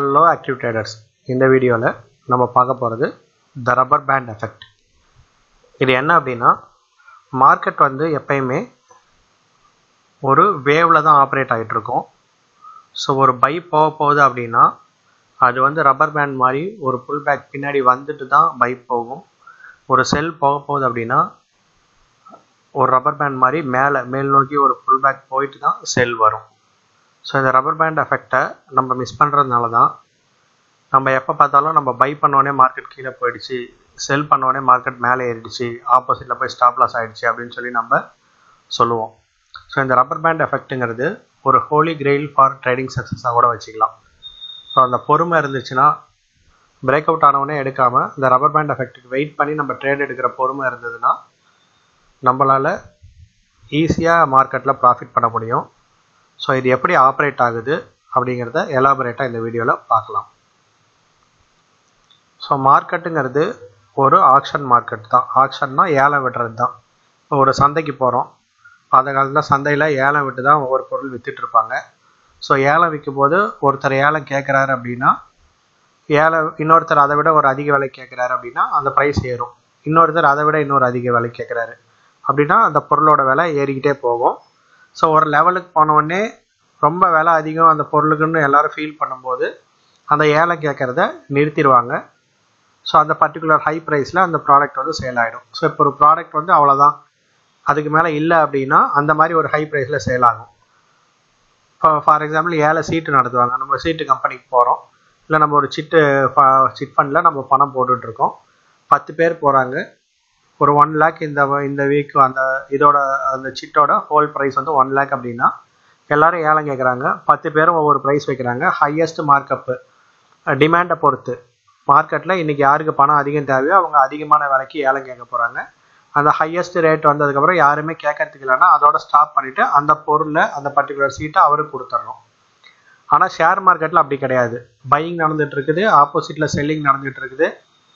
Hello active traders. இந்த வீடியோல நம்ம பார்க்க போறது the rubber band effect. இது என்ன அப்படினா மார்க்கெட் வந்து எப்பவுமே ஒரு வேவ்ல தான் ஆபரேட் ஆயிட்டு இருக்கும். சோ ஒரு பை போகுது அப்படினா அது வந்து ரப்பர் பேண்ட் மாதிரி ஒரு புல் பேக் பின்னாடி வந்துட்டு தான் பை போகும். ஒரு செல் போகுது அப்படினா ஒரு ரப்பர் பேண்ட் மாதிரி மேல் நோக்கி ஒரு புல் பேக் போயிட்டு தான் செல் வரும். ஸோ இந்த ரப்பர் பேண்ட் எஃபெக்டை நம்ம மிஸ் பண்ணுறதுனால தான் நம்ம எப்போ பார்த்தாலும் நம்ம பை பண்ணோடனே மார்க்கெட் கீழே போயிடுச்சு, செல் பண்ணோடனே மார்க்கெட் மேலே ஏறிடுச்சு, ஆப்போசிட்டில் போய் ஸ்டாப் லாஸ் ஆகிடுச்சு அப்படின்னு சொல்லி நம்ம சொல்லுவோம். ஸோ இந்த ரப்பர் பேண்ட் எஃபெக்ட்டுங்கிறது ஒரு ஹோலி கிரெயில் ஃபார் ட்ரேடிங் சக்ஸஸாக கூட வச்சுக்கலாம். ஸோ அந்த பொறுமை இருந்துச்சுன்னா பிரேக் அவுட் ஆனவொடனே எடுக்காமல் இந்த ரப்பர் பேண்ட் எஃபெக்ட்டுக்கு வெயிட் பண்ணி நம்ம ட்ரேட் எடுக்கிற பொறுமை இருந்ததுன்னா நம்மளால் ஈஸியாக மார்க்கெட்டில் ப்ராஃபிட் பண்ண முடியும். ஸோ இது எப்படி ஆப்ரேட் ஆகுது அப்படிங்கிறத எலாபரேட்டாக இந்த வீடியோவில் பார்க்கலாம். ஸோ மார்க்கெட்டுங்கிறது ஒரு ஆக்ஷன் மார்க்கெட் தான். ஆக்ஷன்னா ஏலம் விடுறது தான். ஒரு சந்தைக்கு போகிறோம், அந்த காலத்தில் சந்தையில் ஏலம் விட்டு தான் ஒவ்வொரு பொருள் விற்றுட்டு இருப்பாங்க. ஸோ ஏலம் விற்கும் போது ஒருத்தர் ஏலம் கேட்குறாரு அப்படின்னா இன்னொருத்தர் அதை விட ஒரு அதிக விலை கேட்குறாரு அப்படின்னா அந்த ப்ரைஸ் ஏறும். இன்னொருத்தர் அதை விட இன்னொரு அதிக விலை கேட்குறாரு அப்படின்னா அந்த பொருளோட விலை ஏறிக்கிட்டே போகும். ஸோ ஒரு லெவலுக்கு போனவுடனே ரொம்ப விலை அதிகம் அந்த பொருளுக்குன்னு எல்லோரும் ஃபீல் பண்ணும்போது அந்த ஏலம் கேட்குறத நிறுத்திடுவாங்க. ஸோ அந்த பர்டிகுலர் ஹை ப்ரைஸில் அந்த ப்ராடக்ட் வந்து சேல் ஆகிடும். ஸோ இப்போ ஒரு ப்ராடக்ட் வந்து அவ்வளோதான், அதுக்கு மேலே இல்லை அப்படின்னா அந்த மாதிரி ஒரு ஹை ப்ரைஸில் சேல் ஆகும். இப்போ ஃபார் எக்ஸாம்பிள் ஏழை சீட்டு நடத்துவாங்க. நம்ம சீட்டு கம்பெனிக்கு போகிறோம், இல்லை நம்ம ஒரு சிட் ஃபண்டில் நம்ம பணம் போட்டுட்ருக்கோம். 10 பேர் போகிறாங்க. ஒரு 1 lakh இந்த வீக் அந்த சிட்டோட ஹோல் ப்ரைஸ் வந்து 1 lakh அப்படின்னா எல்லாரும் ஏலம் கேட்குறாங்க. 10 பேரும் ஒவ்வொரு ப்ரைஸ் வைக்கிறாங்க. ஹையஸ்ட் மார்க்கப்பு டிமாண்டை பொறுத்து மார்க்கெட்டில் இன்றைக்கி யாருக்கு பணம் அதிகம் தேவையோ அவங்க அதிகமான விலைக்கு ஏலம் கேட்க போகிறாங்க. அந்த ஹையஸ்ட் ரேட் வந்ததுக்கப்புறம் யாருமே கேட்கறதுக்கு இல்லைன்னா அதோட ஸ்டாப் பண்ணிவிட்டு அந்த பொருளை அந்த பர்டிகுலர் சீட்டை அவருக்கு கொடுத்துடணும். ஆனால் ஷேர் மார்க்கெட்டில் அப்படி கிடையாது. பையிங் நடந்துகிட்டு இருக்குது, ஆப்போசிட்டில் செல்லிங் நடந்துகிட்டு இருக்குது.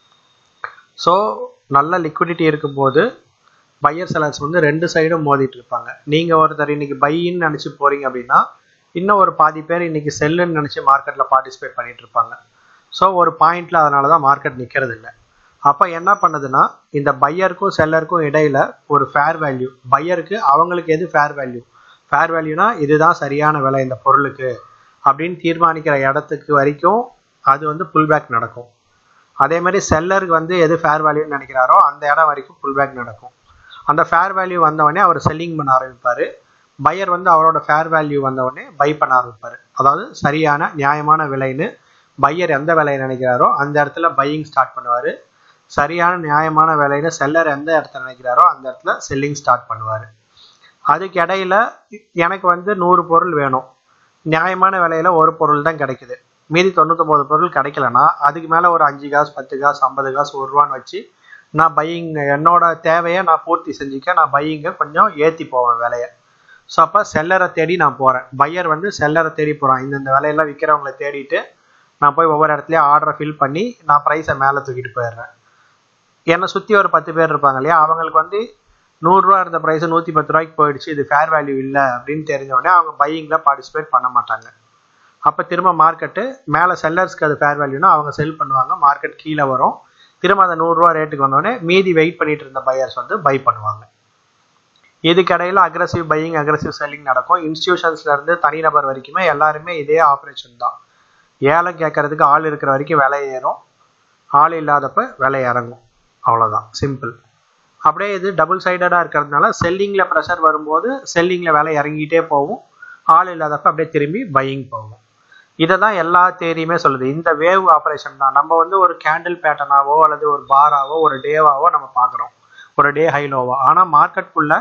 ஸோ நல்ல லிக்விடிட்டி இருக்கும்போது பையர் செலர்ஸ் வந்து 2 சைடும் மோதிட்டு இருப்பாங்க. நீங்கள் ஒருத்தர் இன்னைக்கு பையின்னு நினச்சி போகிறீங்க அப்படின்னா இன்னும் ஒரு பாதி பேர் இன்னைக்கு செல்லுன்னு நினச்சி மார்க்கெட்டில் பார்ட்டிசிபேட் பண்ணிட்டு இருப்பாங்க. ஸோ ஒரு பாயிண்டில் அதனால தான் மார்க்கெட் நிற்கிறது இல்லை. அப்போ என்ன பண்ணுதுன்னா இந்த பையருக்கும் செல்லருக்கும் இடையில ஒரு ஃபேர் வேல்யூ, பையருக்கு அவங்களுக்கு எது ஃபேர் வேல்யூனா இதுதான் சரியான விலை இந்த பொருளுக்கு அப்படின்னு தீர்மானிக்கிற இடத்துக்கு வரைக்கும் அது வந்து புல் பேக் நடக்கும். அதே மாதிரி செல்லருக்கு வந்து எது ஃபேர் வேல்யூன்னு நினைக்கிறாரோ அந்த இடம் வரைக்கும் புல் பேக் நடக்கும். அந்த ஃபேர் வேல்யூ வந்தவொடனே அவர் செல்லிங் பண்ண ஆரம்பிப்பார். பையர் வந்து அவரோட ஃபேர் வேல்யூ வந்தவொடனே பை பண்ண ஆரம்பிப்பார். அதாவது சரியான நியாயமான விலைன்னு பையர் எந்த விலையை நினைக்கிறாரோ அந்த இடத்துல பையிங் ஸ்டார்ட் பண்ணுவார். சரியான நியாயமான விலைன்னு செல்லர் எந்த இடத்துல நினைக்கிறாரோ அந்த இடத்துல செல்லிங் ஸ்டார்ட் பண்ணுவார். அதுக்கு இடையில எனக்கு வந்து 100 பொருள் வேணும், நியாயமான விலையில ஒரு பொருள் தான் கிடைக்குது, மீதி 99 பொருள் கிடைக்கலன்னா அதுக்கு மேலே ஒரு 5 காசு 10 காசு 50 காசு 1 ரூபான்னு வச்சு நான் பையிங் என்னோட தேவையை நான் பூர்த்தி செஞ்சுக்க நான் பையிங்கை கொஞ்சம் ஏற்றி போவேன் விலையை. ஸோ அப்போ செல்லரை தேடி நான் போகிறேன், பையர் வந்து செல்லரை தேடி போகிறான். இந்த விலையெல்லாம் விற்கிறவங்களை தேடிட்டு நான் போய் ஒவ்வொரு இடத்துலையும் ஆர்டரை ஃபில் பண்ணி நான் ப்ரைஸை மேலே தூக்கிட்டு போயிடுறேன். என்னை சுற்றி ஒரு 10 பேர் இருப்பாங்க இல்லையா, அவங்களுக்கு வந்து 100 ரூபா இருந்த ப்ரைஸு 110 ரூபாய்க்கு போயிடுச்சு, இது ஃபேர் வேல்யூ இல்லை அப்படின்னு தெரிஞ்ச உடனே அவங்க பையிங்கில் பார்ட்டிசிபேட் பண்ண மாட்டாங்க. அப்போ திரும்ப மார்க்கெட்டு மேலே செல்லர்ஸ்க்கு அது ஃபேர் வேல்யூனா அவங்க செல் பண்ணுவாங்க, மார்க்கெட் கீழே வரும். திரும்ப அந்த 100 ரூபா ரேட்டுக்கு வந்தோடனே மீதி வெயிட் பண்ணிட்டு இருந்த பையர்ஸ் வந்து பை பண்ணுவாங்க. இதுக்கிடையில் அக்ரெசிவ் பையிங் அக்ரெசிவ் செல்லிங் நடக்கும். இன்ஸ்டிடியூஷன்ஸ்லேருந்து தனிநபர் வரைக்குமே எல்லாருமே இதே ஆப்ரேஷன் தான். ஏலம் கேட்கறதுக்கு ஆள் இருக்கிற வரைக்கும் விலை ஏறும், ஆள் இல்லாதப்ப விலை இறங்கும், அவ்வளோதான், சிம்பிள். அப்படியே இது டபுள் சைடடாக இருக்கிறதுனால செல்லிங்கில் ப்ரெஷர் வரும்போது செல்லிங்கில் விலை இறங்கிட்டே போகும், ஆள் இல்லாதப்ப அப்படியே திரும்பி பையிங் போகும். இதை தான் எல்லா தேரியுமே சொல்லுது. இந்த வேவ் ஆப்ரேஷன் தான் நம்ம வந்து ஒரு கேண்டில் பேட்டர்னாவோ அல்லது ஒரு பாராவோ ஒரு டேவாவோ நம்ம பார்க்குறோம், ஒரு டே ஹைலோவோ. ஆனால் மார்க்கெட்டுக்குள்ள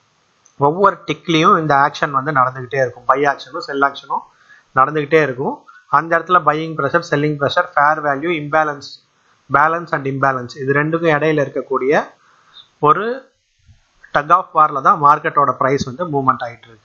ஒவ்வொரு டிக்லேயும் இந்த ஆக்ஷன் வந்து நடந்துக்கிட்டே இருக்கும். பை ஆக்ஷனும் செல் ஆக்ஷனும் நடந்துக்கிட்டே இருக்கும். அந்த இடத்துல buying pressure selling pressure fair value imbalance, balance and imbalance, இது ரெண்டுக்கும் இடையில இருக்கக்கூடிய ஒரு டக் ஆஃப் வாரில் தான் மார்க்கெட்டோட ப்ரைஸ் வந்து மூவ்மெண்ட் ஆகிட்டு இருக்கு.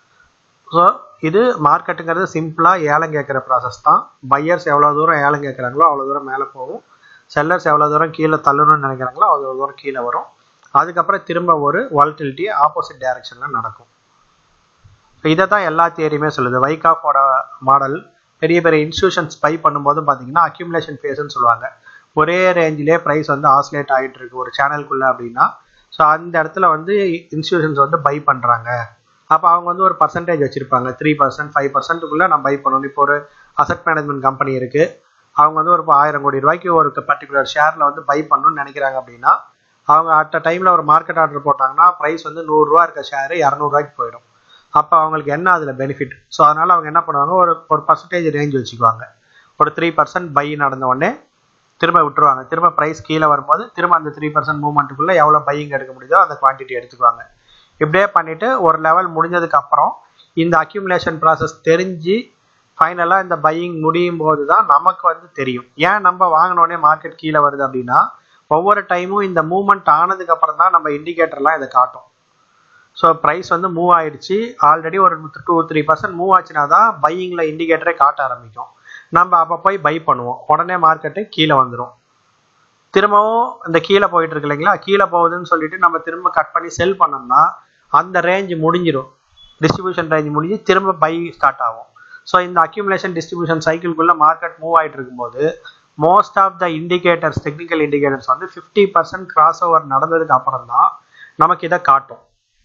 ஸோ இது மார்க்கெட்டுங்கிறது சிம்பிளாக ஏலம் கேட்குற ப்ராசஸ் தான். பையர்ஸ் எவ்வளோ தூரம் ஏலம் கேட்குறாங்களோ அவ்வளோ தூரம் மேலே போகும், செல்லர்ஸ் எவ்வளோ தூரம் கீழே தள்ளணும்னு நினைக்கிறாங்களோ அவ்வளோ தூரம் கீழே வரும். அதுக்கப்புறம் திரும்ப ஒரு வாலட்டிலிட்டி ஆப்போசிட் டைரக்ஷனில் நடக்கும். இதை தான் எல்லா தியரியுமே சொல்லுது. வைகாஃபோட மாடல் பெரிய பெரிய இன்ஸ்டியூஷன்ஸ் பை பண்ணும்போது பார்த்தீங்கன்னா அக்யூமுலேஷன் ஃபேஸ்ன்னு சொல்லுவாங்க. ஒரே ரேஞ்சிலே ப்ரைஸ் வந்து ஆசிலேட் ஆகிட்டு இருக்கு ஒரு சேனலுக்குள்ளே அப்படின்னா, ஸோ அந்த இடத்துல வந்து இன்ஸ்டியூஷன்ஸ் வந்து பை பண்ணுறாங்க. அப்போ அவங்க வந்து ஒரு பர்சன்டேஜ் வச்சுருப்பாங்க, 3%, 5%க்குள்ளே நான் பை பண்ணணும். இப்போ ஒரு அசட் மேனேஜ்மெண்ட் கம்பெனி இருக்குது, அவங்க வந்து ஒரு 1000 கோடி ரூபாய்க்கு ஒரு பர்டிகுலர் ஷேரில் வந்து பை பண்ணணும்னு நினைக்கிறாங்க அப்படின்னா, அவங்க அட் அ டைமில் ஒரு மார்க்கெட் ஆர்டர் போட்டாங்கன்னா ப்ரைஸ் வந்து 100 ரூபா இருக்க ஷேரு 200 ரூபாய்க்கு போயிடும். அப்போ அவங்களுக்கு என்ன அதில் பெனிஃபிட்? ஸோ அதனால் அவங்க என்ன பண்ணுவாங்க, ஒரு பர்சன்டேஜ் ரேஞ்ச் வச்சுக்குவாங்க. ஒரு 3% பை நடந்த உடனே திரும்ப விட்டுருவாங்க. திரும்ப ப்ரைஸ் கீழே வரும்போது திரும்ப அந்த 3% மூவ்மெண்ட்டுக்குள்ளே எவ்வளோ பையிங் எடுக்க முடியுதோ அந்த குவான்டிட்டி எடுத்துக்குவாங்க. இப்படியே பண்ணிவிட்டு ஒரு லெவல் முடிஞ்சதுக்கு அப்புறம் இந்த அக்யூமுலேஷன் ப்ராசஸ் தெரிஞ்சு ஃபைனலாக இந்த பையிங் முடியும் போது தான் நமக்கு வந்து தெரியும். ஏன் நம்ம வாங்கினோடனே மார்க்கெட் கீழே வருது அப்படின்னா, ஒவ்வொரு டைமும் இந்த மூவ்மெண்ட் ஆனதுக்கு அப்புறம் தான் நம்ம இண்டிகேட்டர்லாம் இதை காட்டும். ஸோ ப்ரைஸ் வந்து மூவ் ஆயிடுச்சு, ஆல்ரெடி ஒரு 2-3% மூவ் ஆச்சுன்னா தான் பையிங்கில் இண்டிகேட்டரே காட்ட ஆரம்பிக்கும். நம்ம அப்போ போய் பை பண்ணுவோம், உடனே மார்க்கெட்டு கீழே வந்துடும். திரும்பவும் இந்த கீழே போயிட்டு இருக்கு இல்லைங்களா, கீழே போகுதுன்னு சொல்லிட்டு நம்ம திரும்ப கட் பண்ணி செல் பண்ணோம்னா அந்த ரேஞ்ச் முடிஞ்சிடும், டிஸ்ட்ரிபியூஷன் ரேஞ்ச் முடிஞ்சு திரும்ப பை ஸ்டார்ட் ஆகும். ஸோ இந்த அக்யூமுலேஷன் டிஸ்ட்ரிபியூஷன் சைக்கிள்குள்ளே மார்க்கெட் மூவ் ஆகிட்டு இருக்கும்போது most of the indicators, technical indicators வந்து 50% கிராஸ் ஓவர் நடந்ததுக்கு அப்புறம் தான் நமக்கு இதை காட்டும்.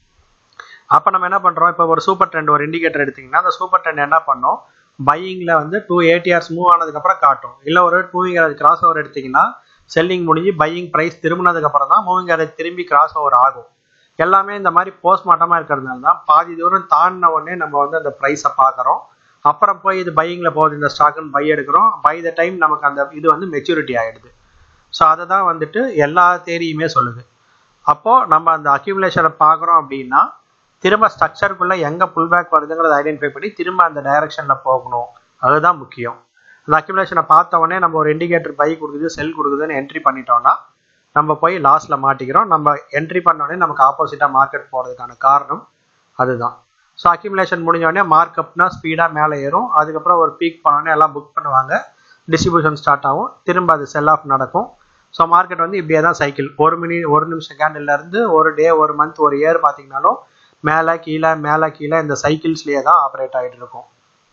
அப்போ நம்ம என்ன பண்ணுறோம், இப்போ ஒரு சூப்பர் ட்ரெண்ட் ஒரு இண்டிகேட்டர் எடுத்திங்கன்னா அந்த சூப்பர் ட்ரெண்ட் என்ன பண்ணோம், பையிங்கில் வந்து 2 ATRs மூவ் ஆனதுக்கப்புறம் காட்டும். இல்லை ஒரு மூவிங் ஆவரேஜ் கிராஸ் ஓவர் எடுத்திங்கன்னா செல்லிங் முடிஞ்சு பையிங் ப்ரைஸ் திரும்பினதுக்கப்புறம் தான் மூவிங் ஆவரேஜ் திரும்பி கிராஸ் ஓவர் ஆகும். எல்லாமே இந்த மாதிரி போஸ்ட்மார்ட்டமாக இருக்கிறதுனால தான் பாதி தூரம் தாண்டின உடனே நம்ம வந்து அந்த ப்ரைஸை பார்க்குறோம். அப்புறம் போய் இது பையிங்கில் போகுது இந்த ஸ்டாக்குன்னு பை எடுக்கிறோம். பை த டைம் நமக்கு அந்த இது வந்து மெச்சூரிட்டி ஆகிடுது. ஸோ அதை தான் வந்துட்டு எல்லா தேரியுமே சொல்லுது. அப்போது நம்ம அந்த அக்யூமுலேஷனை பார்க்குறோம் அப்படின்னா திரும்ப ஸ்ட்ரக்சருக்குள்ளே எங்கே புல் பேக் வருதுங்கிறத ஐடென்டிஃபை பண்ணி திரும்ப அந்த டைரக்ஷனில் போகணும், அதுதான் முக்கியம். அந்த அக்யூமுலேஷனை பார்த்த உடனே நம்ம ஒரு இண்டிகேட்டர் பை கொடுக்குது செல் கொடுக்குதுன்னு என்ட்ரி பண்ணிட்டோம்னா நம்ம போய் லாஸில் மாட்டிக்கிறோம். நம்ம என்ட்ரி பண்ணோடனே நமக்கு ஆப்போசிட்டாக மார்க்கெட் போகிறதுக்கான காரணம் அதுதான். ஸோ அக்யூமுலேஷன் முடிஞ்சோடனே மார்க்கப்னா ஸ்பீடாக மேலே ஏறும், அதுக்கப்புறம் ஒரு பீக் பண்ணோடனே எல்லாம் புக் பண்ணுவாங்க, டிஸ்ட்ரிபியூஷன் ஸ்டார்ட் ஆகும், திரும்ப அது செல் ஆஃப் நடக்கும். ஸோ மார்க்கெட் வந்து இப்படியே தான் சைக்கிள், ஒரு நிமிஷம் கேண்டில்லேருந்து ஒரு டே, ஒரு மந்த், ஒரு இயர் பார்த்தீங்கன்னாலும் மேலே கீழே இந்த சைக்கிள்ஸ்லேயே தான் ஆப்ரேட் ஆகிட்டு இருக்கும்.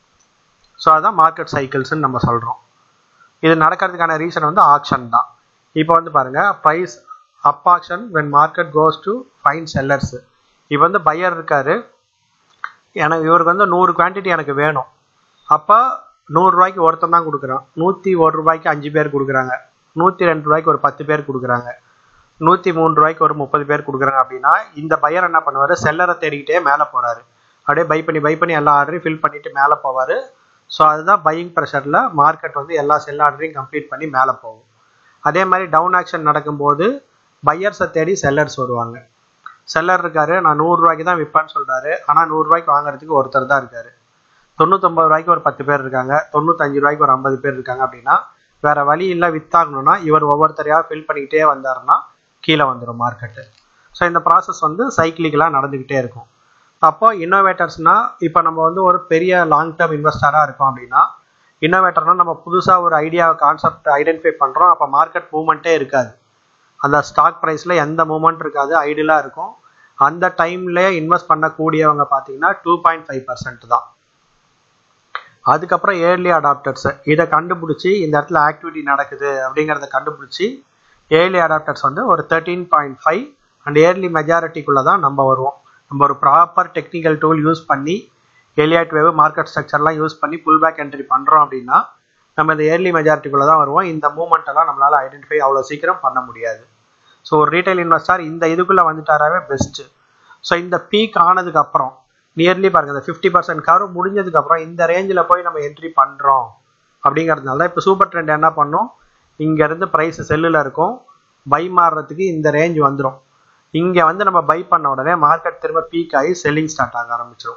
ஸோ அதுதான் மார்க்கெட் சைக்கிள்ஸ்ன்னு நம்ம சொல்கிறோம். இது நடக்கிறதுக்கான ரீசன் வந்து ஆக்ஷன் தான். இப்போ வந்து பாருங்கள், price up action when market goes to find sellers. இப்போ வந்து பையர் இருக்காரு, இவருக்கு வந்து 100 குவான்டிட்டி எனக்கு வேணும். அப்போ 100 ரூபாய்க்கு ஒருத்தன் தான் கொடுக்குறான், 101 ரூபாய்க்கு 5 பேர் கொடுக்குறாங்க, 102 ரூபாய்க்கு ஒரு 10 பேர் கொடுக்குறாங்க, 103 ரூபாய்க்கு ஒரு 30 பேர் கொடுக்குறாங்க. அப்படின்னா இந்த பையர் என்ன பண்ணுவார், செல்லரை தேடிக்கிட்டே மேலே போகிறாரு, அப்படியே பை பண்ணி எல்லா ஆர்டரையும் ஃபில் பண்ணிவிட்டு மேலே போவார். ஸோ அதுதான் பையிங் ப்ரெஷரில் மார்க்கெட் வந்து எல்லா செல் ஆர்டரையும் கம்ப்ளீட் பண்ணி மேலே போகும். அதே மாதிரி டவுன் ஆக்ஷன் நடக்கும்போது பையர்ஸை தேடி செல்லர்ஸ் வருவாங்க. செல்லர் இருக்காரு, நான் 100 ரூபாய்க்கு தான் விற்பேன்னு சொல்கிறாரு, ஆனால் 100 ரூபாய்க்கு வாங்குறதுக்கு ஒருத்தர் தான் இருக்காரு, 99 ரூபாய்க்கு ஒரு 10 பேர் இருக்காங்க, 95 ரூபாய்க்கு ஒரு 50 பேர் இருக்காங்க. அப்படின்னா வேற வழி இல்லை, வித்தாகணும்னா இவர் ஒவ்வொருத்தரையாக ஃபில் பண்ணிக்கிட்டே வந்தாருன்னா கீழே வந்துடும் மார்க்கெட்டு. ஸோ இந்த ப்ராசஸ் வந்து சைக்கிளிக்கலாக நடந்துக்கிட்டே இருக்கும். அப்போ இன்னோவேட்டர்ஸ்னால் இப்போ நம்ம வந்து ஒரு பெரிய லாங் டேர்ம் இன்வெஸ்டராக இருக்கோம் அப்படின்னா, இன்னோவேட்டர்னால் நம்ம புதுசாக ஒரு ஐடியா கான்செப்ட் ஐடென்டிஃபை பண்ணுறோம். அப்போ மார்க்கெட் மூவ்மெண்ட்டே இருக்காது, அந்த ஸ்டாக் ப்ரைஸில் எந்த மூவ்மெண்ட் இருக்காது, ஐடியலாக இருக்கும். அந்த டைம்லேயே இன்வெஸ்ட் பண்ணக்கூடியவங்க பார்த்தீங்கன்னா 2.5% தான். அதுக்கப்புறம் ஏர்லி அடாப்டர்ஸ் இதை கண்டுபிடிச்சி இந்த இடத்துல ஆக்டிவிட்டி நடக்குது அப்படிங்கிறத கண்டுபிடிச்சி ஏர்லி அடாப்டர்ஸ் வந்து ஒரு 13.5 அண்ட் ஏர்லி மெஜாரிட்டிக்குள்ளே தான் நம்ம வருவோம். நம்ம ஒரு ப்ராப்பர் டெக்னிக்கல் டூல் யூஸ் பண்ணி எலியட் வேவ் மார்க்கெட் ஸ்ட்ரக்சர்லாம் யூஸ் பண்ணி புல் பேக் என்ட்ரி பண்ணுறோம் அப்படின்னா நம்ம இந்த ஏர்லி மெஜாரிட்டிக்குள்ளே தான் வருவோம். இந்த மூவ்மெண்ட்டெல்லாம் நம்மளால் ஐடென்டிஃபை அவ்வளோ சீக்கிரம் பண்ண முடியாது. ஸோ ஒரு ரீட்டைல் இன்வெஸ்டர் இந்த இதுக்குள்ளே வந்துட்டாராவே பெஸ்ட்டு. ஸோ இந்த பீக் ஆனதுக்கப்புறம் நியர்லி பாருங்கள், இந்த 50% கர்வ் முடிஞ்சதுக்கப்புறம் இந்த ரேஞ்சில் போய் நம்ம என்ட்ரி பண்ணுறோம் அப்படிங்கிறதுனால தான் இப்போ சூப்பர் ட்ரெண்ட் என்ன பண்ணோம், இங்கேருந்து ப்ரைஸ் செல்லில் இருக்கும், பை மாறுறதுக்கு இந்த ரேஞ்ச் வந்துடும். இங்கே வந்து நம்ம பை பண்ண உடனே மார்க்கெட் திரும்ப பீக் ஆகி செல்லிங் ஸ்டார்ட் ஆக ஆரம்பிச்சிடும்.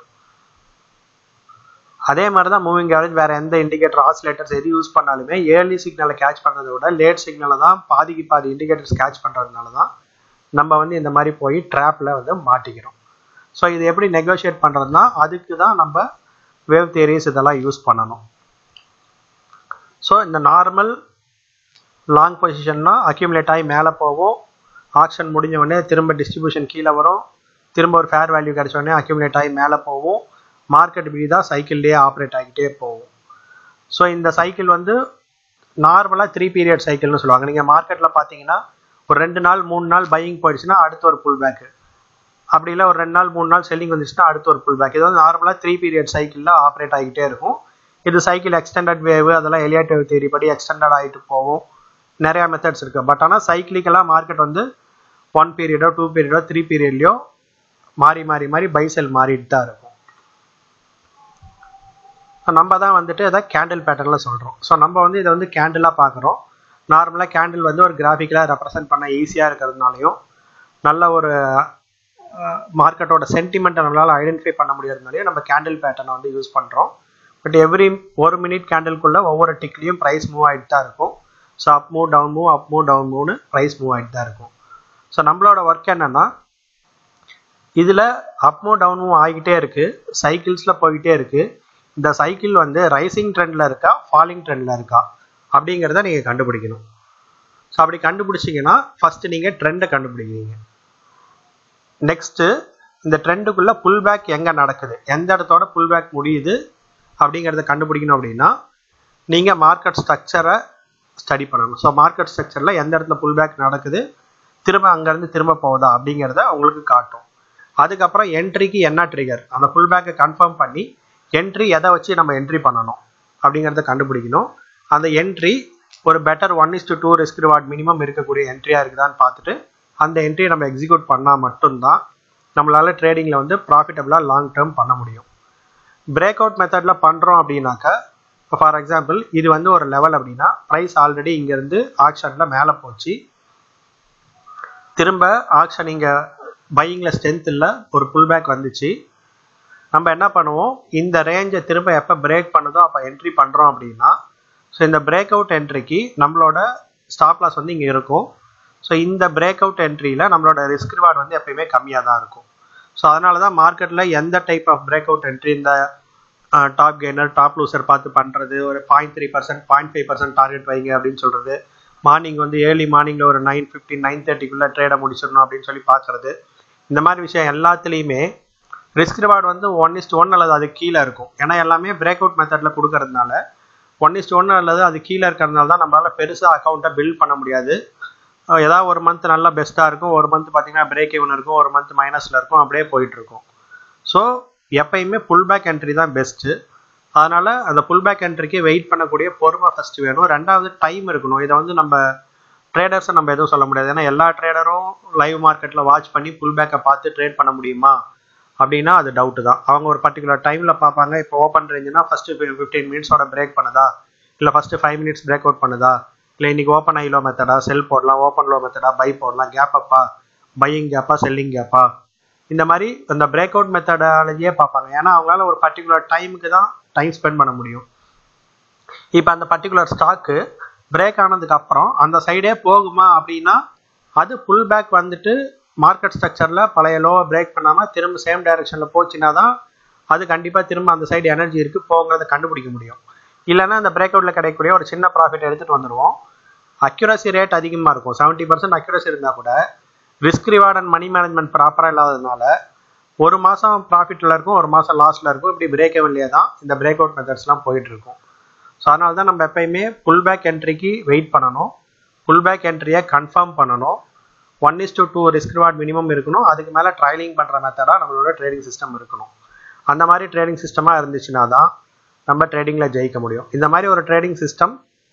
அதே மாதிரி தான் மூவிங் ஆவரேஜ், வேறு எந்த இண்டிகேட்டர் ஆசிலேட்டர்ஸ் எது யூஸ் பண்ணாலுமே ஏர்லி சிக்னலை கேட்ச் பண்ணுறதை விட லேட் சிக்னலை தான் பாதிக்கு பாதி இண்டிகேட்டர்ஸ் கேட்ச் பண்ணுறதுனால தான் நம்ம வந்து இந்த மாதிரி போய் ட்ராப்பில் வந்து மாட்டிக்கிறோம். ஸோ இது எப்படி நெகோஷியேட் பண்ணுறதுனா அதுக்கு தான் நம்ம வேவ் தியரிஸ் இதெல்லாம் யூஸ் பண்ணணும். ஸோ இந்த நார்மல் லாங் பொசிஷன்னா அக்யூமுலேட் ஆகி மேலே போவோம், ஆக்ஷன் முடிஞ்ச உடனே திரும்ப டிஸ்ட்ரிபியூஷன் கீழே வரும், திரும்ப ஒரு ஃபேர் வேல்யூ கிடைச்ச உடனே அக்யூமுலேட் ஆகி மேலே போவோம், மார்க்கெட் இப்படி தான் சைக்கிள்லேயே ஆப்ரேட் ஆகிட்டே போகும். ஸோ இந்த சைக்கிள் வந்து நார்மலாக 3 பீரியட் சைக்கிள்னு சொல்லுவாங்க. நீங்கள் மார்க்கெட்டில் பார்த்தீங்கன்னா ஒரு 2 நாள் 3 நாள் பையிங் போயிடுச்சுன்னா அடுத்து ஒரு புல் பேக்கு, அப்படி இல்லை ஒரு 2 நாள் 3 நாள் செல்லிங் வந்துச்சுன்னா அடுத்து ஒரு புல் பேக். இது வந்து நார்மலாக 3 பீரியட் சைக்கிளில் ஆப்ரேட் ஆகிட்டே இருக்கும். இது சைக்கிள் எக்ஸ்டெண்டட் வேவ் அதெல்லாம் எலியாட் வேவ் தியரி படி எக்ஸ்டெண்டட் ஆகிட்டு போகும். நிறையா மெத்தட்ஸ் இருக்குது. பட் ஆனால் சைக்கிளிக்கெல்லாம் மார்க்கெட் வந்து 1 பீரியடோ 2 பீரியடோ 3 பீரியட்லையோ மாறி மாறி மாறி பை செல் மாறிட்டு தான் இருக்கும். நம்ம தான் வந்துட்டு அதை கேண்டில் பேட்டர்னில் சொல்கிறோம். ஸோ நம்ம வந்து இதை வந்து கேண்டிலாக பார்க்குறோம். நார்மலாக கேண்டில் வந்து ஒரு கிராஃபிக்கலாக ரெப்ரசென்ட் பண்ண ஈஸியாக இருக்கிறதுனாலையும் நல்ல ஒரு மார்க்கெட்டோட சென்டிமெண்ட்டை நம்மளால் ஐடென்டிஃபை பண்ண முடியாததுனாலையும் நம்ம கேண்டில் பேட்டர்னை வந்து யூஸ் பண்ணுறோம். பட் எவ்ரி 1 மினிட் கேண்டில்குள்ளே ஒவ்வொரு டிக்லையும் ப்ரைஸ் மூவ் ஆகிட்டு தான் இருக்கும். So up move down move up move down மூவ்னு ப்ரைஸ் மூவ் ஆகிட்டு தான் இருக்கும். ஸோ நம்மளோட ஒர்க் என்னென்னா இதில் அப் மூவ் டவுன் மூவ் ஆகிக்கிட்டே இருக்குது, சைக்கிள்ஸில் போய்கிட்டே இருக்குது. இந்த சைக்கிள் வந்து ரைசிங் ட்ரெண்டில் இருக்கா ஃபாலிங் ட்ரெண்டில் இருக்கா அப்படிங்கிறத நீங்கள் கண்டுபிடிக்கணும். ஸோ அப்படி கண்டுபிடிச்சிங்கன்னா ஃபஸ்ட்டு நீங்கள் ட்ரெண்டை கண்டுபிடிக்கிறீங்க. நெக்ஸ்ட்டு இந்த ட்ரெண்டுக்குள்ளே புல் பேக் எங்கே நடக்குது, எந்த இடத்தோட புல் பேக் முடியுது அப்படிங்கிறத கண்டுபிடிக்கணும். அப்படின்னா நீங்கள் மார்க்கெட் ஸ்ட்ரக்சரை ஸ்டடி பண்ணணும். ஸோ மார்க்கெட் ஸ்ட்ரக்சரில் எந்த இடத்துல புல் பேக் நடக்குது, திரும்ப அங்கேருந்து திரும்ப போகுதா அப்படிங்கிறத உங்களுக்கு காட்டும். அதுக்கப்புறம் என்ட்ரிக்கு என்ன ட்ரிகர், அந்த புல் பேக்கை கன்ஃபார்ம் பண்ணி என்ட்ரி எதை வச்சு நம்ம என்ட்ரி பண்ணணும் அப்படிங்கிறத கண்டுபிடிக்கணும். அந்த என்ட்ரி ஒரு பெட்டர் 1:2 ரிஸ்க் ரிவார்ட் மினிமம் இருக்கக்கூடிய என்ட்ரியாக இருக்குதான்னு பார்த்துட்டு அந்த என்ட்ரியை நம்ம எக்ஸிக்யூட் பண்ணால் மட்டும்தான் நம்மளால் ட்ரேடிங்கில் வந்து ப்ராஃபிட்டபுளாக லாங் டேர்ம் பண்ண முடியும். பிரேக் அவுட் மெத்தடில் பண்ணுறோம் அப்படின்னாக்கா, இப்போ ஃபார் எக்ஸாம்பிள் இது வந்து ஒரு லெவல் அப்படின்னா ப்ரைஸ் ஆல்ரெடி இங்கேருந்து ஆக்ஷனில் மேலே போச்சு, திரும்ப ஆக்ஷன் இங்கே பையிங்கில் ஸ்ட்ரென்த் இல்லை, ஒரு புல் பேக் வந்துச்சு. நம்ம என்ன பண்ணுவோம், இந்த ரேஞ்சை திரும்ப எப்போ பிரேக் பண்ணுதோ அப்போ என்ட்ரி பண்ணுறோம் அப்படின்னா, ஸோ இந்த பிரேக் அவுட் என்ட்ரிக்கு நம்மளோட ஸ்டாப் லாஸ் வந்து இங்கே இருக்கும். ஸோ இந்த பிரேக் அவுட் என்ட்ரியில் நம்மளோட ரிஸ்க் ரிவார்டு வந்து எப்பயுமே கம்மியாக தான் இருக்கும். ஸோ அதனால தான் மார்க்கெட்டில் எந்த type of break out entry, இந்த டாப் கெய்னர் டாப் லூசர் பார்த்து பண்ணுறது, ஒரு 0.3% 0.5% டார்கெட் வைங்க அப்படின்னு சொல்கிறது, மார்னிங் வந்து ஏர்லி மார்னிங்கில் ஒரு 9:15 9:30க்குள்ளே ட்ரேடை முடிச்சிடணும் அப்படின்னு சொல்லி பார்க்குறது, இந்த மாதிரி விஷயம் எல்லாத்துலேயுமே ரிஸ்க் ரிவார்டு வந்து 1:1 அல்லது அது கீழே இருக்கும். ஏன்னா எல்லாமே பிரேக் அவுட் மெத்தடில் கொடுக்கறதுனால 1:1 அல்லது அது கீழே இருக்கிறதுனால தான் நம்மளால் பெருசாக அக்கௌண்ட்டை பில்ட் பண்ண முடியாது. ஏதாவது ஒரு மந்த் நல்லா பெஸ்ட்டாக இருக்கும், ஒரு மந்த் பார்த்தீங்கன்னா பிரேக் ஈவன் இருக்கும், ஒரு மந்த் மைனஸில் இருக்கும், அப்படியே போயிட்டுருக்கும். ஸோ எப்பயுமே புல் பேக் என்ட்ரி தான் பெஸ்ட்டு. அதனால் அந்த புல் பேக் என்ட்ரிக்கு வெயிட் பண்ணக்கூடிய பொறுமை ஃபஸ்ட்டு வேணும். ரெண்டாவது டைம் இருக்கணும். இதை வந்து நம்ம ட்ரேடர்ஸை நம்ம எதுவும் சொல்ல முடியாது. ஏன்னா எல்லா ட்ரேடரும் லைவ் மார்க்கெட்டில் வாட்ச் பண்ணி புல் பேக்கை பார்த்து ட்ரேட் பண்ண முடியுமா அப்படின்னா அது டவுட்டு தான். அவங்க ஒரு பர்டிகுலர் டைமில் பார்ப்பாங்க. இப்போ ஓப்பன் ரேஞ்சுனா ஃபஸ்ட்டு 15 மினிட்ஸோட பிரேக் பண்ணுதா, இல்லை ஃபஸ்ட்டு 5 மினிட்ஸ் பிரேக் அவுட் பண்ணுதா, இல்லை இன்றைக்கி ஓப்பன் ஐ லோ மெத்தடா, செல் போடலாம், ஓப்பன் லோ மெத்தடா, பை போடலாம், கேப் அப்பா, பையிங் கேப்பா, செல்லிங் கேப்பா, இந்த மாதிரி அந்த பிரேக் அவுட் மெத்தடாலஜியே பார்ப்பாங்க. ஏன்னா அவங்களால ஒரு பர்டிகுலர் டைமுக்கு தான் டைம் ஸ்பெண்ட் பண்ண முடியும். இப்போ அந்த பர்டிகுலர் ஸ்டாக்கு பிரேக் ஆனதுக்கு அப்புறம் அந்த சைடே போகுமா அப்படின்னா அது புல் பேக் வந்துட்டு மார்க்கெட் ஸ்ட்ரக்சரில் பழைய லோவை பிரேக் பண்ணாமல் திரும்ப சேம் டைரெக்ஷனில் போச்சுன்னா தான் அது கண்டிப்பாக திரும்ப அந்த சைடு எனர்ஜி இருக்குது போங்கிறத கண்டுபிடிக்க முடியும். இல்லைன்னா அந்த பிரேக் அவுட்டில் கிடைக்கக்கூடிய ஒரு சின்ன ப்ராஃபிட் எடுத்துகிட்டு வந்துடுவோம். அக்யூரசி ரேட் அதிகமாக இருக்கும், 70% அக்யூரசி இருந்தால் கூட risk reward and money management ப்ராப்பராக இல்லாததுனால ஒரு மாதம் ப்ராஃபிட்டில் இருக்கும், ஒரு மாதம் லாஸில் இருக்கும். இப்படி பிரேக் எவன்லேயே தான் இந்த பிரேக் அவுட் மெத்தட்ஸ்லாம் போயிட்டுருக்கும். ஸோ அதனால தான் நம்ம எப்பயுமே புல் பேக் என்ட்ரிக்கு வெயிட் பண்ணணும், புல் பேக் என்ட்ரியை கன்ஃபார்ம் பண்ணணும், 1:2 ரிஸ்க் ரிவார்ட் மினிமம் இருக்கணும், அதுக்கு மேலே ட்ரைலிங் பண்ணுற மெத்தடாக நம்மளோட ட்ரேடிங் சிஸ்டம் இருக்கணும். அந்த மாதிரி ட்ரேடிங் சிஸ்டமாக இருந்துச்சுன்னா தான் நம்ம ட்ரேடிங்கில் ஜெயிக்க முடியும். இந்த மாதிரி ஒரு ட்ரேடிங் சிஸ்டம்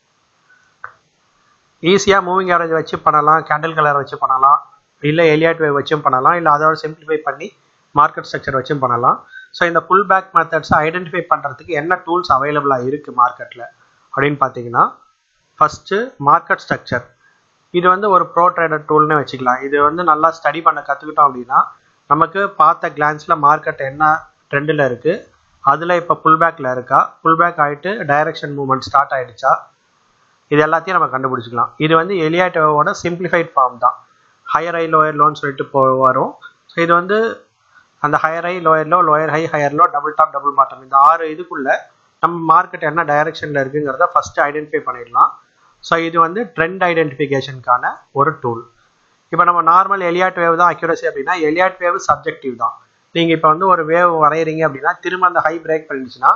ஈஸியாக மூவிங் ஆவரேஜ் வச்சு பண்ணலாம், கேண்டில் கலர் வச்சு பண்ணலாம், இல்லை எலியாட் வேவ் வச்சும் பண்ணலாம், இல்லை அதோட சிம்பிளிஃபை பண்ணி மார்க்கெட் ஸ்ட்ரக்சர் வச்சும் பண்ணலாம். ஸோ இந்த புல் பேக் மெத்தட்ஸை ஐடென்டிஃபை பண்ணுறதுக்கு என்ன டூல்ஸ் அவைலபிளாக இருக்குது மார்க்கெட்டில் அப்படின்னு பார்த்தீங்கன்னா, ஃபஸ்ட்டு மார்க்கெட் ஸ்ட்ரக்சர். இது வந்து ஒரு ப்ரோ ட்ரேடர் டூல்னு வச்சுக்கலாம். இது வந்து நல்லா ஸ்டடி பண்ண கற்றுக்கிட்டோம் அப்படின்னா நமக்கு பார்த்த கிளான்ஸில் மார்க்கெட் என்ன ட்ரெண்டில் இருக்குது, அதில் இப்போ புல் பேக்கில் இருக்கா, புல் பேக் ஆகிட்டு டைரக்ஷன் மூவ்மெண்ட் ஸ்டார்ட் ஆகிடுச்சா, இது எல்லாத்தையும் நம்ம கண்டுபிடிச்சிக்கலாம். இது வந்து எலியாட் வேவோட சிம்பிளிஃபைட் ஃபார்ம் தான். ஹையர் ஹை லோயர் லோன்னு சொல்லிட்டு வரும். ஸோ இது வந்து அந்த higher high lower low, lower high higher low, double top double bottom, இந்த 6 இதுக்குள்ளே நம்ம மார்க்கெட் என்ன டைரக்ஷனில் இருக்குங்கிறத ஃபஸ்ட்டு ஐடென்டிஃபை பண்ணிடலாம். ஸோ இது வந்து ட்ரெண்ட் ஐடென்டிஃபிகேஷனுக்கான ஒரு டூல். இப்போ நம்ம நார்மல் எலியாட் வேவ் தான் அக்யூரசி அப்படின்னா எலியாட் வேவ் சப்ஜெக்டிவ் தான். நீங்கள் இப்போ வந்து ஒரு வேவ் வரைகிறீங்க அப்படின்னா திரும்ப அந்த ஹை பிரேக் பண்ணிடுச்சுன்னா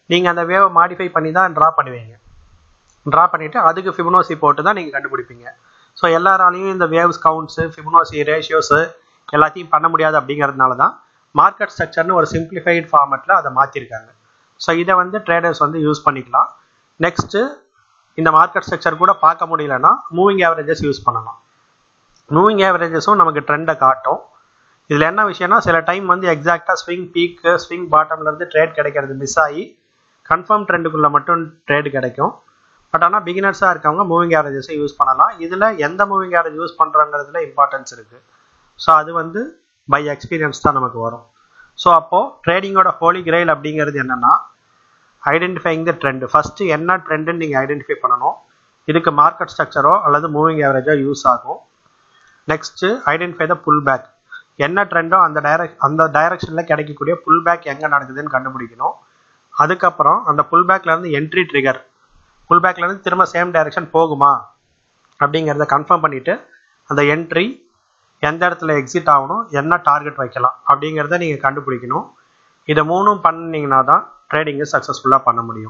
நீங்கள் அந்த வேவை மாடிஃபை பண்ணி தான் ட்ரா பண்ணுவீங்க. ட்ரா பண்ணிவிட்டு அதுக்கு ஃபிபனோசி போட்டு தான் நீங்கள் கண்டுபிடிப்பீங்க. ஸோ எல்லாராலையும் இந்த வேவ்ஸ் கவுண்ட்ஸு, ஃபிபனோசி ரேஷியோஸு எல்லாத்தையும் பண்ண முடியாது அப்படிங்கிறதுனால தான் மார்க்கெட் ஸ்ட்ரக்சர்னு ஒரு சிம்பிளிஃபைடு ஃபார்மெட்டில் அதை மாற்றிருக்காங்க. ஸோ இதை வந்து ட்ரேடர்ஸ் வந்து யூஸ் பண்ணிக்கலாம். நெக்ஸ்ட்டு இந்த மார்க்கெட் ஸ்ட்ரக்சர் கூட பார்க்க முடியலன்னா மூவிங் ஆவரேஜஸ் யூஸ் பண்ணலாம். மூவிங் ஆவரேஜஸும் நமக்கு ட்ரெண்டை காட்டும். இதில் என்ன விஷயம்னா சில டைம் வந்து எக்ஸாக்டாக ஸ்விங் பீக்கு ஸ்விங் பாட்டம்லேருந்து ட்ரேட் கிடைக்கிறது மிஸ் ஆகி கன்ஃபார்ம் ட்ரெண்டுக்குள்ளே மட்டும் ட்ரேடு கிடைக்கும். பட் ஆனால் பிகினர்ஸாக இருக்கவங்க மூவிங் ஆவரேஜஸை யூஸ் பண்ணலாம். இதில் எந்த மூவிங் ஆவரேஜ் யூஸ் பண்ணுறங்கிறதுல இம்பார்ட்டன்ஸ் இருக்குது. ஸோ அது வந்து பை எக்ஸ்பீரியன்ஸ் தான் நமக்கு வரும். ஸோ அப்போது ட்ரேடிங்கோட ஹோலி கிரெயில் அப்படிங்கிறது என்னென்னா ஐடென்டிஃபைங் த ட்ரெண்டு. ஃபஸ்ட்டு என்ன ட்ரெண்டுன்னு நீங்கள் ஐடென்டிஃபை பண்ணணும். இதுக்கு மார்க்கெட் ஸ்ட்ரக்சரோ அல்லது மூவிங் ஆவரேஜோ யூஸ் ஆகும். Next identify the pull back. என்ன ட்ரெண்டோ அந்த டைரக்ஷனில் கிடைக்கக்கூடிய புல் பேக் எங்கே நடக்குதுன்னு கண்டுபிடிக்கணும். அதுக்கப்புறம் அந்த புல் பேக்லேருந்து என்ட்ரி ட்ரிகர், புல் பேக்லேருந்து திரும்ப சேம் டைரக்ஷன் போகுமா அப்படிங்கிறத கன்ஃபார்ம் பண்ணிவிட்டு அந்த என்ட்ரி எந்த இடத்துல எக்ஸிட் ஆகணும், என்ன டார்கெட் வைக்கலாம் அப்படிங்கிறத நீங்கள் கண்டுபிடிக்கணும். இதை மூணும் பண்ணிங்கன்னா தான் ட்ரேடிங்கை சக்ஸஸ்ஃபுல்லாக பண்ண முடியும்.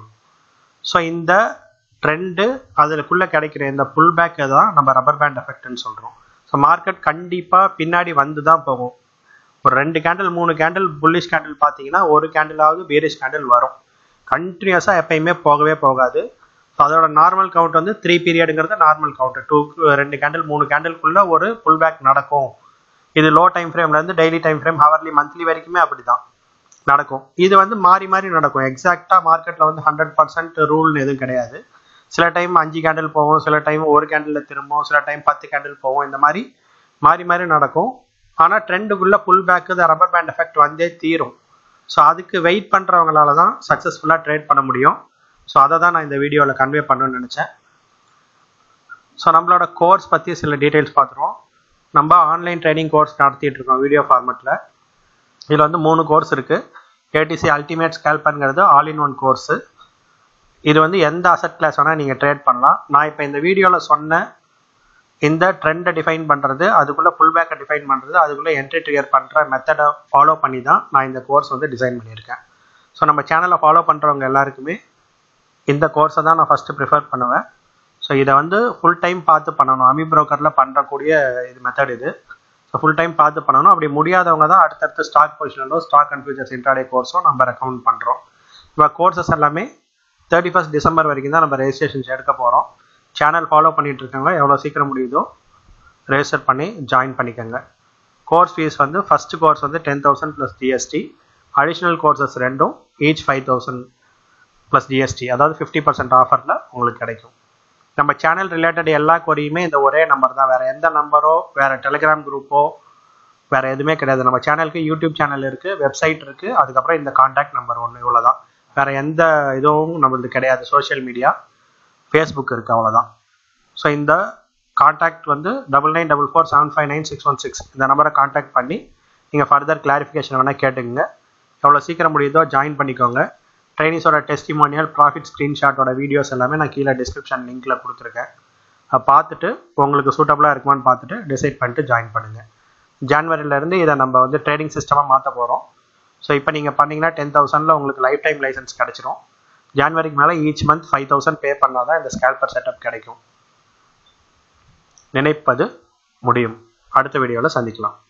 ஸோ இந்த ட்ரெண்டு அதுக்குள்ளே கிடைக்கிற இந்த புல் பேக்கை தான் நம்ம ரப்பர் பேண்ட் எஃபெக்ட்னு சொல்கிறோம். ஸோ மார்க்கெட் கண்டிப்பாக பின்னாடி வந்து தான் போகும். ஒரு 2 கேண்டில் 3 கேண்டில் புல்லிஷ் கேண்டில் பார்த்தீங்கன்னா ஒரு கேண்டிலாவது பேரிஷ் கேண்டில் வரும். கண்டினியூஸாக எப்பயுமே போகவே போகாது. ஸோ அதோட நார்மல் கவுண்ட் வந்து 3 பீரியடுங்கிறது நார்மல் கவுண்ட். 2 கேண்டில் 3 கேண்டில்குள்ளே ஒரு புல் பேக் நடக்கும். இது லோ டைம் ஃப்ரேம்லேருந்து daily time frame, hourly, monthly வரைக்குமே அப்படி தான் நடக்கும். இது வந்து மாறி மாறி நடக்கும். எக்ஸாக்டாக மார்க்கெட்டில் வந்து 100% ரூல்னு எதுவும் கிடையாது. சில டைம் 5 கேண்டில் போகும், சில டைம் ஒரு கேண்டில் திரும்பும், சில டைம் 10 கேண்டில் போகும். இந்த மாதிரி மாறி மாறி நடக்கும். ஆனால் ட்ரெண்டுக்குள்ளே புல் பேக்கு இந்த ரப்பர் பேண்ட் எஃபெக்ட் வந்தே தீரும். ஸோ அதுக்கு வெயிட் பண்ணுறவங்களால தான் சக்ஸஸ்ஃபுல்லாக ட்ரேட் பண்ண முடியும். ஸோ அதை தான் நான் இந்த வீடியோவில் கன்வே பண்ணணும்னு நினச்சேன். ஸோ நம்மளோட கோர்ஸ் பற்றி சில டீட்டெயில்ஸ் பார்த்துருவோம். நம்ம ஆன்லைன் ட்ரைனிங் கோர்ஸ் நடத்திட்டு இருக்கோம் வீடியோ ஃபார்மெட்டில். இதில் வந்து 3 கோர்ஸ் இருக்குது. ஏடிசி அல்டிமேட் ஸ்கேல்பர்ங்கிறது ஆல் இன் ஒன் கோர்ஸு. இது வந்து எந்த அசட் கிளாஸ் வேணால் நீங்கள் ட்ரேட் பண்ணலாம். நான் இப்போ இந்த வீடியோவில் சொன்ன இந்த ட்ரெண்டை டிஃபைன் பண்ணுறது, அதுக்குள்ளே புல் பேக்கை டிஃபைன் பண்ணுறது, அதுக்குள்ளே என்ட்ரி ட்ரிகர் பண்ணுற மெத்தடை ஃபாலோ பண்ணி தான் நான் இந்த கோர்ஸ் வந்து டிசைன் பண்ணியிருக்கேன். ஸோ நம்ம சேனலை ஃபாலோ பண்ணுறவங்க எல்லாருக்குமே இந்த கோர்ஸை தான் நான் ஃபஸ்ட்டு ப்ரிஃபர் பண்ணுவேன். ஸோ இதை வந்து ஃபுல் டைம் பார்த்து பண்ணணும். அமி ப்ரோக்கரில் பண்ணுறக்கூடிய இது மெத்தட் இது. ஸோ ஃபுல் டைம் பார்த்து பண்ணணும். அப்படி முடியாதவங்க தான் அடுத்தடுத்து ஸ்டாக் பொசிஷனோ ஸ்டாக் அண்ட் ஃபியூச்சர்ஸ் இன்ட்ராடே கோர்ஸோ நம்ம ரெக்கமெண்ட் பண்ணுறோம். இப்போ கோர்சஸ் எல்லாமே 31 டிசம்பர் வரைக்கும் தான் நம்ம ரெஜிஸ்ட்ரேஷன்ஸ் எடுக்க போகிறோம். சேனல் ஃபாலோ பண்ணிகிட்டு இருக்காங்க. எவ்வளோ சீக்கிரம் முடியுதோ ரெஜிஸ்டர் பண்ணி ஜாயின் பண்ணிக்கோங்க. கோர்ஸ் ஃபீஸ் வந்து ஃபஸ்ட்டு கோர்ஸ் வந்து 10,000 + GST. அடிஷ்னல் கோர்சஸ் ரெண்டும் ஈச் 5,000 + GST. அதாவது 50% ஆஃபரில் உங்களுக்கு கிடைக்கும். நம்ம சேனல் ரிலேட்டட் எல்லா கொரியுமே இந்த ஒரே நம்பர் தான். வேறு எந்த நம்பரோ வேறு டெலிகிராம் குரூப்போ வேறு எதுவுமே கிடையாது. நம்ம சேனலுக்கு யூடியூப் சேனல் இருக்குது, வெப்சைட் இருக்குது, அதுக்கப்புறம் இந்த கான்டாக்ட் நம்பர் ஒன்று, இவ்வளோதான். வேறு எந்த இதுவும் நம்மளுக்கு கிடையாது. சோஷியல் மீடியா, ஃபேஸ்புக் இருக்குது, அவ்வளோதான். ஸோ இந்த கான்டாக்ட் வந்து 9944759616 இந்த நம்பரை கான்டாக்ட் பண்ணி நீங்கள் ஃபர்தர் கிளாரிஃபிகேஷன் வேணால் கேட்டுங்க. எவ்வளோ சீக்கிரம் முடியுதோ ஜாயின் பண்ணிக்கோங்க. ட்ரைனிஸோட டெஸ்டிமோனியல், ப்ராஃபிட் ஸ்க்ரீன்ஷாட்டோட வீடியோஸ் எல்லாமே நான் கீழே டிஸ்கிரிப்ஷன் லிங்க்கில் கொடுத்துருக்கேன். அதை பார்த்துட்டு உங்களுக்கு சூட்டபுளாக இருக்குமான்னு பார்த்துட்டு டிசைட் பண்ணிட்டு ஜாயின் பண்ணுங்கள். ஜான்வரியிலேருந்து இதை நம்ம வந்து ட்ரேடிங் சிஸ்டமாக மாற்ற போகிறோம். ஸோ இப்போ நீங்கள் பண்ணிங்கன்னா 10,000 உங்களுக்கு லைஃப் டைம் லைசன்ஸ் கிடச்சிரும். ஜான்வரிக்கு மேலே ஈச் மந்த் 5,000 பே பண்ணால் தான் இந்த ஸ்கேல்பர் செட்டப் கிடைக்கும். நினைப்பது முடியும். அடுத்த வீடியோவில் சந்திக்கலாம்.